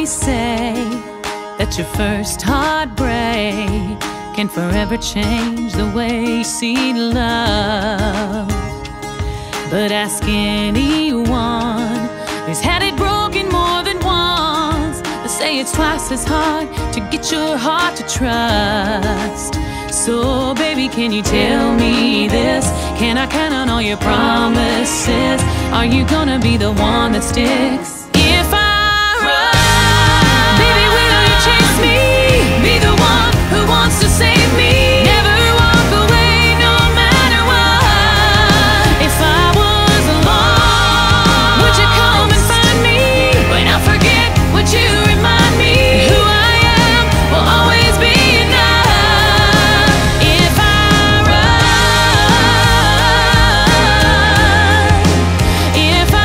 always say that your first heartbreak can forever change the way you see love. But ask anyone who's had it broken more than once, they say it's twice as hard to get your heart to trust. So baby, can you tell me this? Can I count on all your promises? Are you gonna be the one that sticks? If I run, baby, will you chase me? Be the one who wants to save me. Never walk away no matter what. If I was alone, would you come and find me? When I forget, would you remind me? Who I am will always be enough. If I run, if I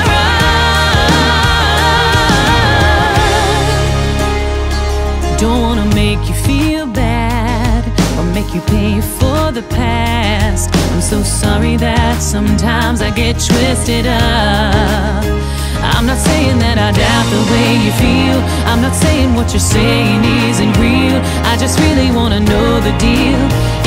run. Don't wanna make you feel bad or make you pay for the past. I'm so sorry that sometimes I get twisted up. I'm not saying that I doubt the way you feel. I'm not saying what you're saying isn't real. I just really wanna know the deal.